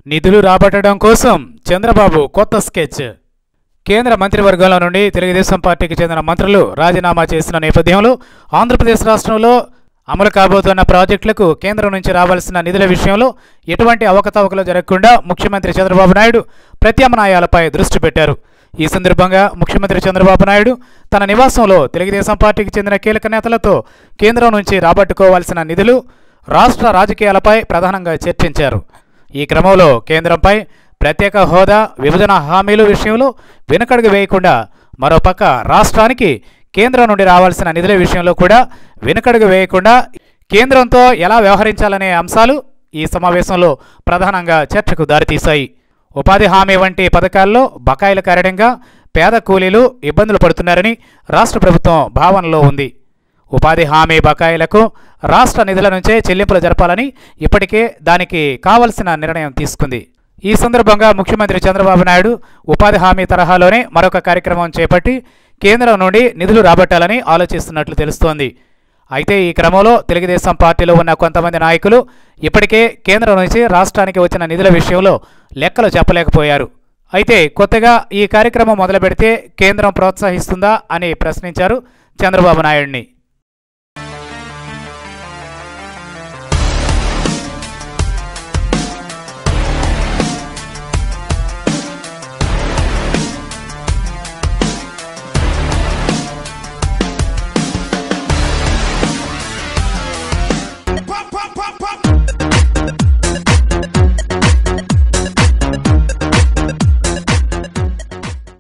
నిధులు రాబట్టడం కోసం చంద్రబాబు కొత్త స్కెచ్. కేంద్ర మంత్రివర్గంలో నుండి తెలుగుదేశం పార్టీకి చెందిన మంత్రులు రాజీనామా చేసిన నేపథ్యంలో ఆంధ్రప్రదేశ్ రాష్ట్రంలో అమలు కాబోతున్న ప్రాజెక్టులకు కేంద్రం నుంచి రావాల్సిన నిధుల విషయంలో ఎటువంటి అవకతవకలు జరగకుండా ముఖ్యమంత్రి చంద్రబాబు నాయుడు ప్రత్యామ్నాయాలపై దృష్టి పెట్టారు. ఈ సందర్భంగా ముఖ్యమంత్రి చంద్రబాబు నాయుడు తన నివాసంలో తెలుగుదేశం పార్టీకి చెందిన కీలక నేతలతో కేంద్రం నుంచి రాబట్టుకోవాల్సిన నిధులు, రాష్ట్ర రాజకీయాలపై ప్రధానంగా చర్చించారు. ఈ క్రమంలో కేంద్రంపై ప్రత్యేక హోదా, విభజన హామీల విషయంలో వెనుకడుగు వేయకుండా మరోపక్క రాష్ట్రానికి కేంద్రం నుండి రావాల్సిన నిధుల విషయంలో కూడా వెనుకడుగు వేయకుండా కేంద్రంతో ఎలా వ్యవహరించాలనే అంశాలు ఈ సమావేశంలో ప్రధానంగా చర్చకు దారితీశాయి. ఉపాధి హామీ వంటి పథకాల్లో బకాయిల కారణంగా పేద కూలీలు ఇబ్బందులు పడుతున్నారని రాష్ట్ర ప్రభుత్వం భావనలో ఉంది. ఉపాధి హామీ బకాయిలకు రాష్ట్ర నిధుల నుంచే చెల్లింపులు జరపాలని ఇప్పటికే దానికి కావలసిన నిర్ణయం తీసుకుంది. ఈ సందర్భంగా ముఖ్యమంత్రి చంద్రబాబు నాయుడు ఉపాధి హామీ తరహాలోనే మరొక కార్యక్రమం చేపట్టి కేంద్రం నుండి నిధులు రాబట్టాలని ఆలోచిస్తున్నట్లు తెలుస్తోంది. అయితే ఈ క్రమంలో తెలుగుదేశం పార్టీలో ఉన్న కొంతమంది నాయకులు ఇప్పటికే కేంద్రం నుంచి రాష్ట్రానికి వచ్చిన నిధుల విషయంలో లెక్కలు చెప్పలేకపోయారు. అయితే కొత్తగా ఈ కార్యక్రమం మొదలుపెడితే కేంద్రం ప్రోత్సహిస్తుందా అని ప్రశ్నించారు చంద్రబాబు నాయుడిని.